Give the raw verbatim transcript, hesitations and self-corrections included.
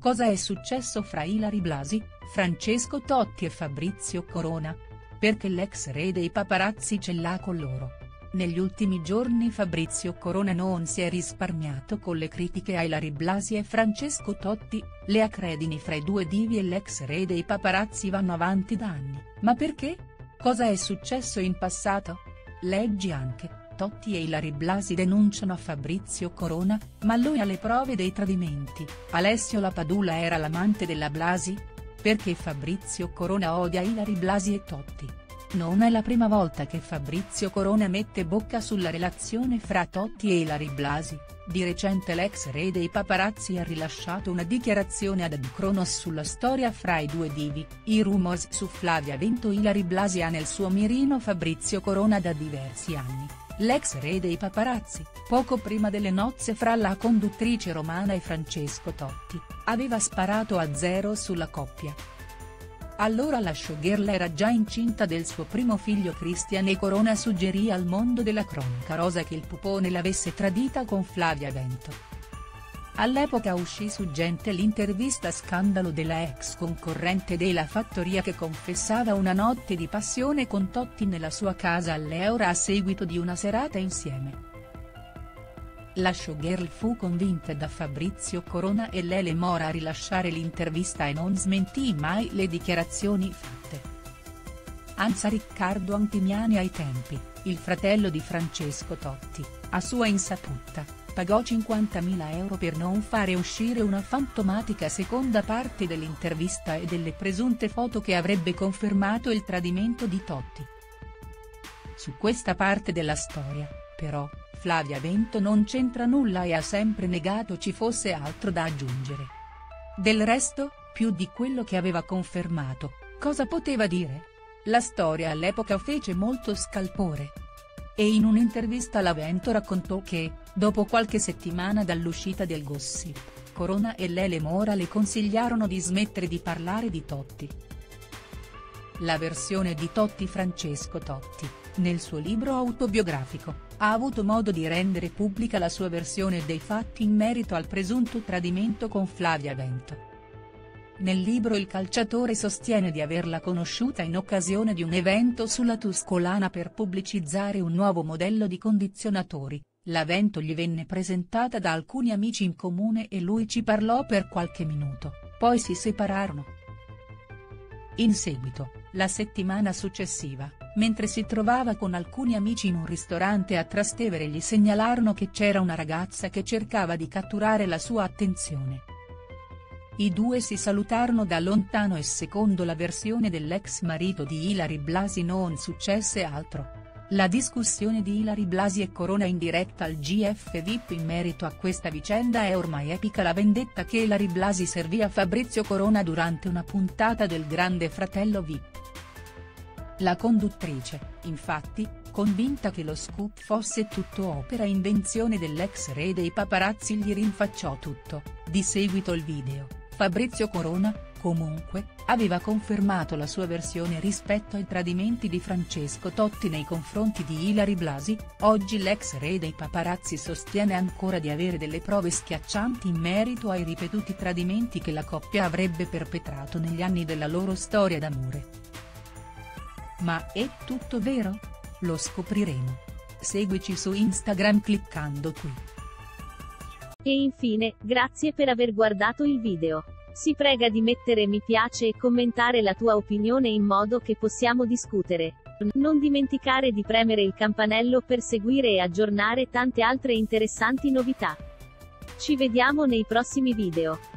Cosa è successo fra Ilary Blasi, Francesco Totti e Fabrizio Corona? Perché l'ex re dei paparazzi ce l'ha con loro. Negli ultimi giorni Fabrizio Corona non si è risparmiato con le critiche a Ilary Blasi e Francesco Totti, le acredini fra i due divi e l'ex re dei paparazzi vanno avanti da anni. Ma perché? Cosa è successo in passato? Leggi anche. Totti e Ilary Blasi denunciano a Fabrizio Corona, ma lui ha le prove dei tradimenti. Alessio Lapadula era l'amante della Blasi? Perché Fabrizio Corona odia Ilary Blasi e Totti? Non è la prima volta che Fabrizio Corona mette bocca sulla relazione fra Totti e Ilary Blasi. Di recente l'ex re dei paparazzi ha rilasciato una dichiarazione ad Adchronos sulla storia fra i due divi. I rumors su Flavia Vento. Ilary Blasi ha nel suo mirino Fabrizio Corona da diversi anni. L'ex re dei paparazzi, poco prima delle nozze fra la conduttrice romana e Francesco Totti, aveva sparato a zero sulla coppia. Allora la showgirl era già incinta del suo primo figlio Christian e Corona suggerì al mondo della cronaca rosa che il pupone l'avesse tradita con Flavia Vento. All'epoca uscì suggente l'intervista scandalo della ex concorrente della Fattoria che confessava una notte di passione con Totti nella sua casa all'Eura a seguito di una serata insieme. La showgirl fu convinta da Fabrizio Corona e Lele Mora a rilasciare l'intervista e non smentì mai le dichiarazioni fatte. Anza Riccardo Antimiani ai tempi, il fratello di Francesco Totti, a sua insaputa, pagò cinquantamila euro per non fare uscire una fantomatica seconda parte dell'intervista e delle presunte foto che avrebbe confermato il tradimento di Totti. Su questa parte della storia, però, Flavia Vento non c'entra nulla e ha sempre negato ci fosse altro da aggiungere. Del resto, più di quello che aveva confermato, cosa poteva dire? La storia all'epoca fece molto scalpore. E in un'intervista la Vento raccontò che, dopo qualche settimana dall'uscita del gossip, Corona e Lele Mora le consigliarono di smettere di parlare di Totti. La versione di Totti. Francesco Totti, nel suo libro autobiografico, ha avuto modo di rendere pubblica la sua versione dei fatti in merito al presunto tradimento con Flavia Vento. Nel libro il calciatore sostiene di averla conosciuta in occasione di un evento sulla Tuscolana per pubblicizzare un nuovo modello di condizionatori. La Vento gli venne presentata da alcuni amici in comune e lui ci parlò per qualche minuto, poi si separarono. In seguito, la settimana successiva, mentre si trovava con alcuni amici in un ristorante a Trastevere gli segnalarono che c'era una ragazza che cercava di catturare la sua attenzione. I due si salutarono da lontano e secondo la versione dell'ex marito di Ilary Blasi non successe altro. La discussione di Ilary Blasi e Corona in diretta al G F V I P in merito a questa vicenda è ormai epica. La vendetta che Ilary Blasi servì a Fabrizio Corona durante una puntata del Grande Fratello V I P. La conduttrice, infatti, convinta che lo scoop fosse tutto opera e invenzione dell'ex re dei paparazzi gli rinfacciò tutto. Di seguito il video. Fabrizio Corona, comunque, aveva confermato la sua versione rispetto ai tradimenti di Francesco Totti nei confronti di Ilary Blasi. Oggi l'ex re dei paparazzi sostiene ancora di avere delle prove schiaccianti in merito ai ripetuti tradimenti che la coppia avrebbe perpetrato negli anni della loro storia d'amore. Ma è tutto vero? Lo scopriremo. Seguici su Instagram cliccando qui. E infine, grazie per aver guardato il video. Si prega di mettere mi piace e commentare la tua opinione in modo che possiamo discutere. Non dimenticare di premere il campanello per seguire e aggiornare tante altre interessanti novità. Ci vediamo nei prossimi video.